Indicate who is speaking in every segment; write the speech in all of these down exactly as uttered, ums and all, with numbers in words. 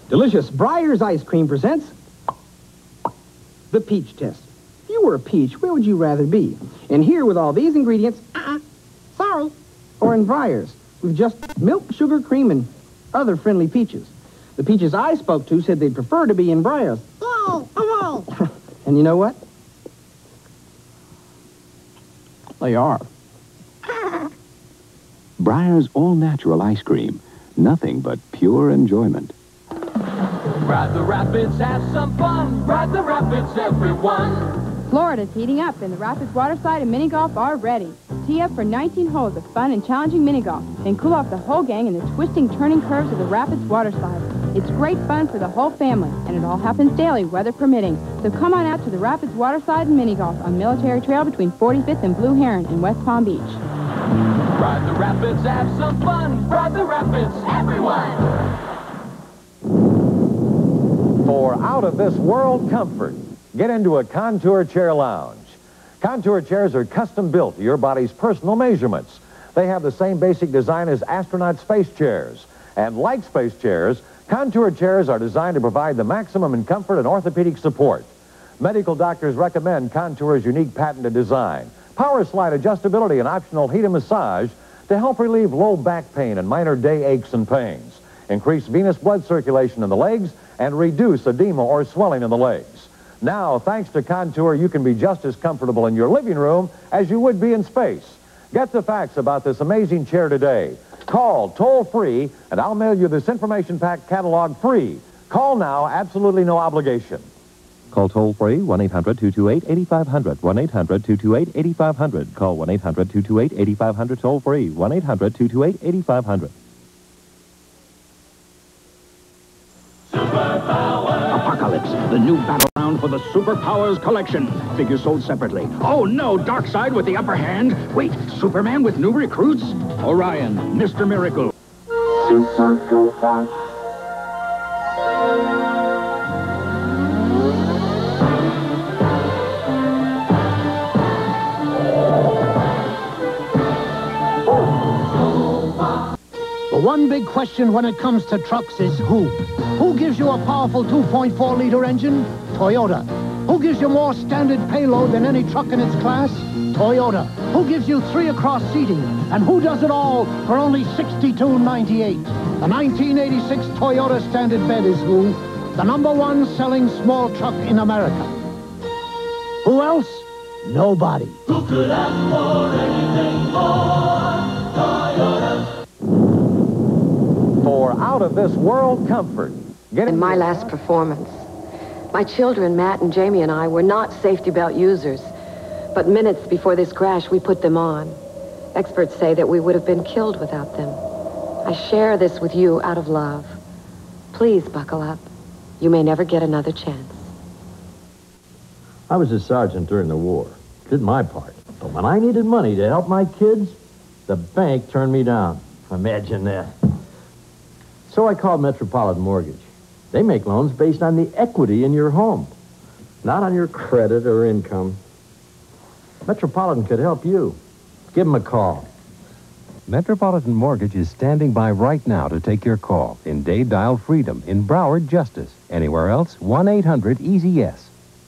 Speaker 1: Delicious Breyers Ice Cream presents the Peach Test. If you were a peach, where would you rather be? In here with all these ingredients, uh-uh, sorry, or in Breyers with just milk, sugar, cream, and other friendly peaches. The peaches I spoke to said they'd prefer to be in Breyers. And you know what? They are.
Speaker 2: Breyers all-natural ice cream. Nothing but pure enjoyment.
Speaker 3: Ride the rapids, have some fun. Ride the rapids, everyone.
Speaker 4: Florida's heating up, and the Rapids Waterside and Mini Golf are ready. Tee up for nineteen holes of fun and challenging mini golf, and cool off the whole gang in the twisting, turning curves of the Rapids Waterside. It's great fun for the whole family, and it all happens daily, weather permitting. So come on out to the Rapids Waterside and Mini Golf on Military Trail between forty-fifth and Blue Heron in West Palm Beach.
Speaker 3: Ride the rapids, have some fun. Ride the rapids, everyone.
Speaker 5: For out-of-this-world comfort, get into a Contour Chair Lounge. Contour chairs are custom built to your body's personal measurements. They have the same basic design as astronaut space chairs. And like space chairs, Contour chairs are designed to provide the maximum in comfort and orthopedic support. Medical doctors recommend Contour's unique patented design, power slide adjustability, and optional heat and massage to help relieve low back pain and minor day aches and pains, increase venous blood circulation in the legs, and reduce edema or swelling in the legs. Now, thanks to Contour, you can be just as comfortable in your living room as you would be in space. Get the facts about this amazing chair today. Call toll-free, and I'll mail you this information-packed catalog free. Call now, absolutely no obligation.
Speaker 6: Call toll-free, one eight hundred two two eight eight five zero zero, one eight hundred two two eight eight five zero zero. Call one eight hundred two two eight eight five zero zero toll-free, one eight hundred two two eight eight five zero zero.
Speaker 7: Apocalypse, the new battleground for the Superpowers collection. Figures sold separately. Oh no, Darkseid with the upper hand. Wait, Superman with new recruits? Orion, Mister Miracle.
Speaker 8: The one big question when it comes to trucks is who? Who gives you a powerful two point four liter engine? Toyota. Who gives you more standard payload than any truck in its class? Toyota. Who gives you three across seating? And who does it all for only sixty-two ninety-eight? The nineteen eighty-six Toyota Standard Bed is who? The number one selling small truck in America. Who else? Nobody.
Speaker 3: Who could ask for anything more? Toyota.
Speaker 5: For out-of-this-world comfort, get
Speaker 9: in my last performance, my children, Matt and Jamie, and I were not safety belt users. But minutes before this crash, we put them on. Experts say that we would have been killed without them. I share this with you out of love. Please buckle up. You may never get another chance.
Speaker 10: I was a sergeant during the war. Did my part. But when I needed money to help my kids, the bank turned me down. Imagine that. So I called Metropolitan Mortgage. They make loans based on the equity in your home, not on your credit or income. Metropolitan could help you. Give them a call.
Speaker 6: Metropolitan Mortgage is standing by right now to take your call in Dade Dial Freedom, in Broward Justice. Anywhere else, one eight hundred easy yes.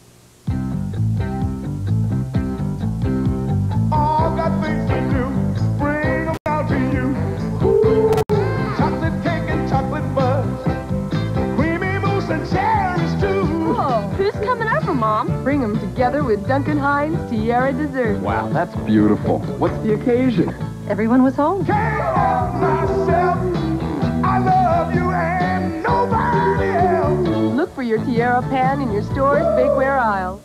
Speaker 3: All got things to do. Bring them out to you. Chocolate cake and chocolate fudge. Creamy mousse and cherries too.
Speaker 11: Whoa, who's coming over, Mom? Bring them together with Duncan Hines Tierra Dessert.
Speaker 12: Wow, that's beautiful. What's the occasion?
Speaker 11: Everyone was home.
Speaker 3: Can't help myself. I love you and nobody else.
Speaker 11: Look for your Tierra pan in your store's bakeware aisle.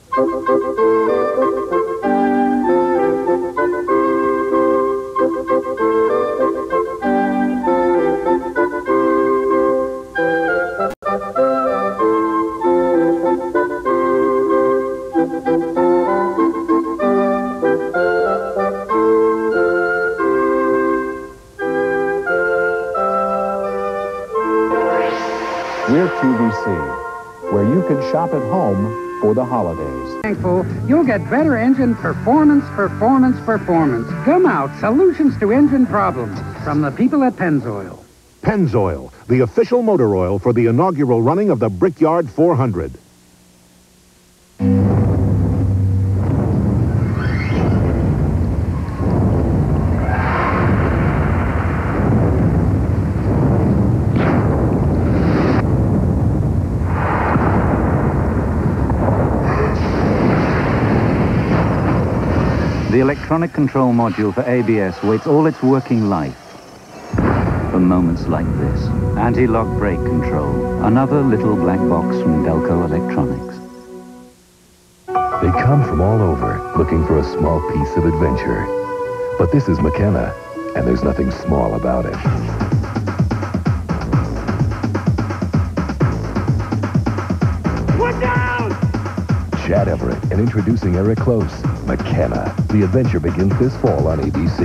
Speaker 13: We're Q V C, where you can shop at home for the holidays.
Speaker 14: Thankful, you'll get better engine performance, performance, performance. Come out, solutions to engine problems from the people at Pennzoil.
Speaker 15: Pennzoil, the official motor oil for the inaugural running of the Brickyard four hundred.
Speaker 16: The electronic control module for A B S waits all its working life for moments like this. Anti-lock brake control. Another little black box from Delco Electronics.
Speaker 17: They come from all over, looking for a small piece of adventure. But this is McKenna, and there's nothing small about it.
Speaker 3: Look out!
Speaker 17: Chad Everett and introducing Eric Close. McKenna. The adventure begins this fall on A B C.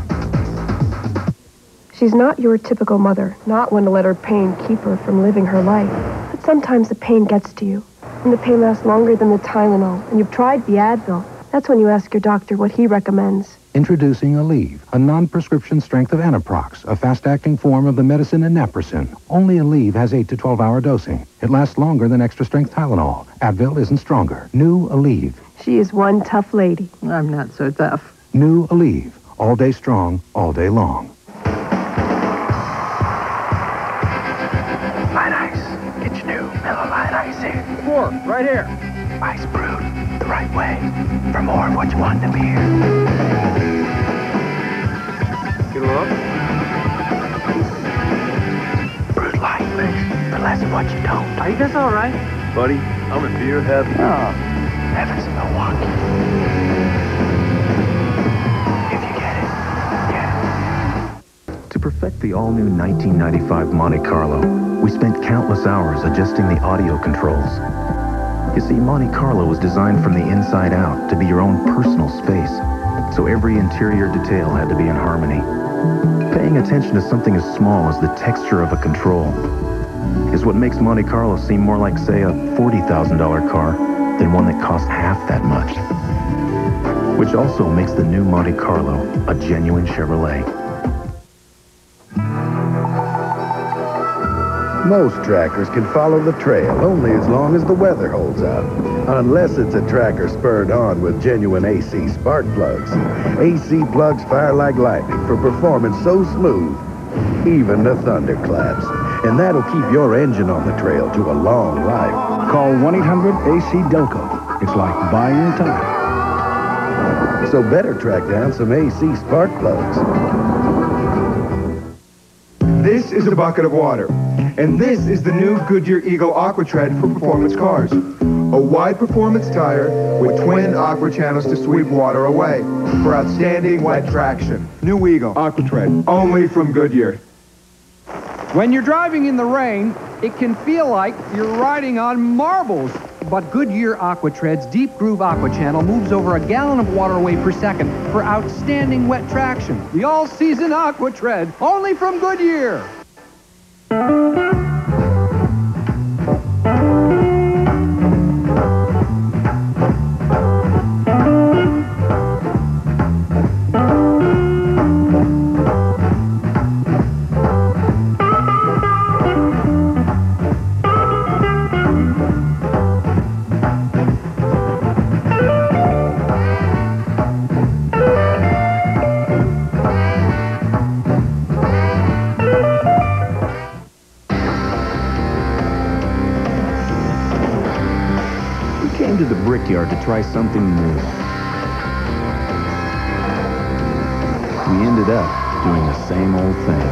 Speaker 18: She's not your typical mother, not one to let her pain keep her from living her life. But sometimes the pain gets to you, and the pain lasts longer than the Tylenol, and you've tried the Advil. That's when you ask your doctor what he recommends.
Speaker 19: Introducing Aleve, a non-prescription strength of Anaprox, a fast-acting form of the medicine Naprosyn. Only Aleve has eight to twelve hour dosing. It lasts longer than extra-strength Tylenol. Advil isn't stronger. New Aleve.
Speaker 18: She is one tough lady. I'm not so tough.
Speaker 19: New Aleve. All day strong, all day long.
Speaker 20: Light ice. Get your new Miller Light Ice here.
Speaker 1: Four, right here.
Speaker 20: Ice brewed the right way for more of what you want in a beer.
Speaker 1: Get a look.
Speaker 20: Brewed light, for less of what you don't.
Speaker 1: Are you guys all right?
Speaker 21: Buddy, I'm in beer heaven.
Speaker 1: Oh.
Speaker 20: Heaven's in Milwaukee. If you get it, get it.
Speaker 22: To perfect the all-new nineteen ninety-five Monte Carlo, we spent countless hours adjusting the audio controls. You see, Monte Carlo was designed from the inside out to be your own personal space, so every interior detail had to be in harmony. Paying attention to something as small as the texture of a control is what makes Monte Carlo seem more like, say, a forty thousand dollar car than one that costs half that much. Which also makes the new Monte Carlo a genuine Chevrolet.
Speaker 23: Most trackers can follow the trail only as long as the weather holds out. Unless it's a tracker spurred on with genuine A C spark plugs. A C plugs fire like lightning for performance so smooth, even the thunderclaps. And that'll keep your engine on the trail to a long life.
Speaker 13: Call one eight hundred A C Delco. It's like buying time.
Speaker 23: So better track down some A C spark plugs.
Speaker 24: This is a bucket of water, and this is the new Goodyear Eagle AquaTread for performance cars. A wide performance tire with twin aqua channels to sweep water away for outstanding wet traction. New Eagle AquaTread, only from Goodyear.
Speaker 14: When you're driving in the rain, it can feel like you're riding on marbles. But Goodyear AquaTread's Deep Groove Aqua Channel moves over a gallon of water away per second for outstanding wet traction. The all-season AquaTread, only from Goodyear.
Speaker 22: To the Brickyard to try something new. We ended up doing the same old thing.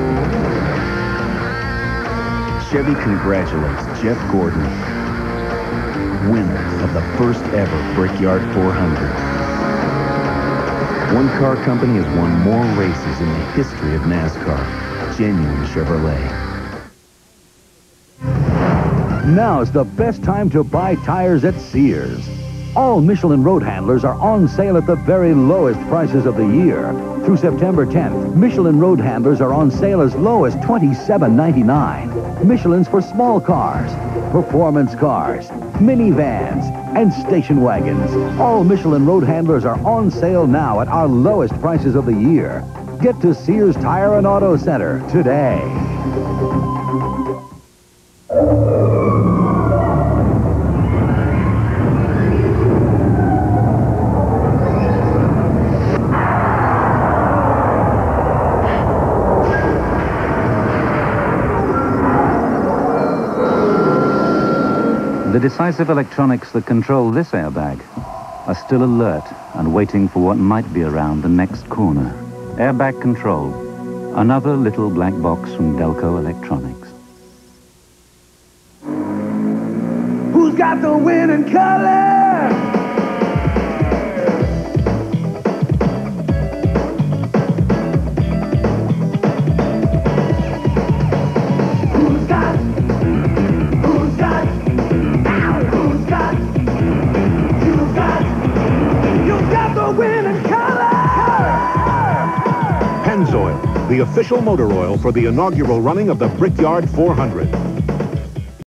Speaker 22: Chevy congratulates Jeff Gordon, winner of the first ever Brickyard four hundred. One car company has won more races in the history of NASCAR. Genuine Chevrolet.
Speaker 25: Now's the best time to buy tires at Sears. All Michelin road handlers are on sale at the very lowest prices of the year. Through September tenth, Michelin road handlers are on sale as low as twenty-seven ninety-nine. Michelin's for small cars, performance cars, minivans, and station wagons. All Michelin road handlers are on sale now at our lowest prices of the year. Get to Sears Tire and Auto Center today.
Speaker 16: The decisive electronics that control this airbag are still alert and waiting for what might be around the next corner. Airbag control, another little black box from Delco Electronics.
Speaker 3: Who's got the winning color? Who's got? Who's got? Who's got? You got? You got the winning color!
Speaker 15: Pennzoil, the official motor oil for the inaugural running of the Brickyard four hundred.